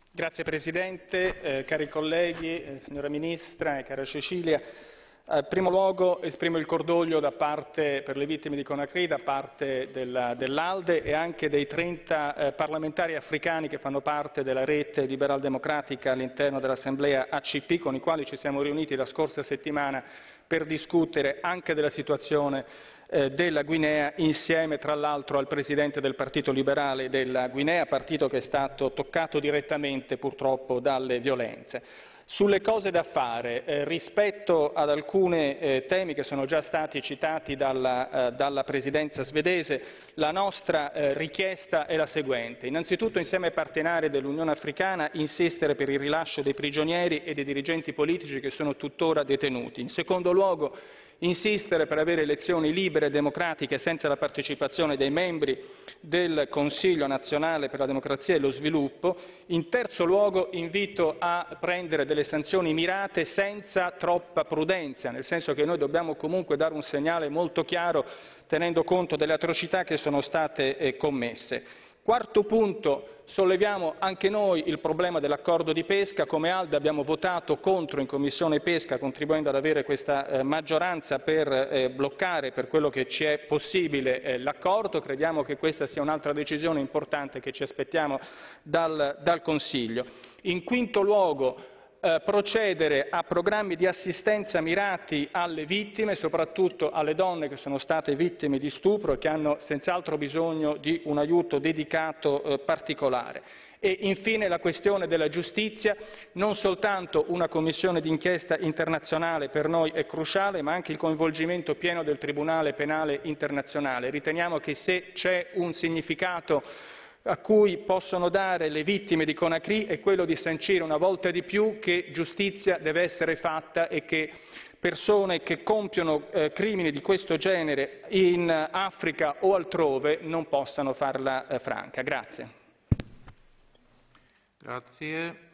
Grazie Presidente, cari colleghi, signora Ministra e cara Cecilia. In primo luogo esprimo il cordoglio per le vittime di Conakry da parte dell'ALDE e anche dei 30 parlamentari africani che fanno parte della rete liberal democratica all'interno dell'Assemblea ACP, con i quali ci siamo riuniti la scorsa settimana per discutere anche della situazione della Guinea, insieme tra l'altro al Presidente del Partito Liberale della Guinea, partito che è stato toccato direttamente purtroppo dalle violenze. Sulle cose da fare, rispetto ad alcuni temi che sono già stati citati dalla Presidenza svedese, la nostra richiesta è la seguente. Innanzitutto, insieme ai partenari dell'Unione Africana, insistere per il rilascio dei prigionieri e dei dirigenti politici che sono tuttora detenuti. In secondo luogo, insistere per avere elezioni libere e democratiche senza la partecipazione dei membri del Consiglio nazionale per la democrazia e lo sviluppo. In terzo luogo, invito a prendere delle sanzioni mirate senza troppa prudenza, nel senso che noi dobbiamo comunque dare un segnale molto chiaro tenendo conto delle atrocità che sono state commesse. Quarto punto, solleviamo anche noi il problema dell'accordo di pesca. Come ALDE abbiamo votato contro in Commissione Pesca, contribuendo ad avere questa maggioranza per bloccare per quello che ci è possibile l'accordo. Crediamo che questa sia un'altra decisione importante che ci aspettiamo dal Consiglio. In quinto luogo, procedere a programmi di assistenza mirati alle vittime, soprattutto alle donne che sono state vittime di stupro e che hanno senz'altro bisogno di un aiuto dedicato particolare. E infine la questione della giustizia, non soltanto una commissione d'inchiesta internazionale per noi è cruciale, ma anche il coinvolgimento pieno del Tribunale Penale Internazionale. Riteniamo che se c'è un significato a cui possono dare le vittime di Conakry è quello di sancire una volta di più che giustizia deve essere fatta e che persone che compiono crimini di questo genere in Africa o altrove non possano farla franca. Grazie. Grazie.